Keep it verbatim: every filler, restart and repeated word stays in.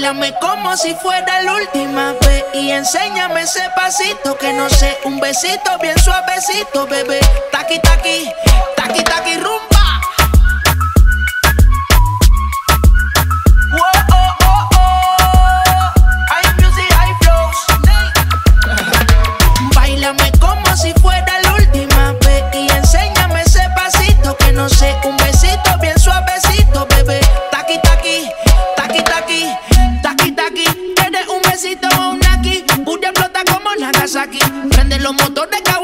Báilame como si fuera la última vez y enséñame ese pasito que no sé, un besito bien suavecito, bebé. Taki, taki, taki, taki, rumba. Whoa, oh, oh, oh. Hay music, hay flows. Báilame como si fuera la última vez y enséñame ese pasito que no sé, un besito bien suavecito, bebé. Taki, taki, taki, taki, taki, taki. Tienes un besito o un aquí, Bulla explota como Nagasaki. Prende los motores.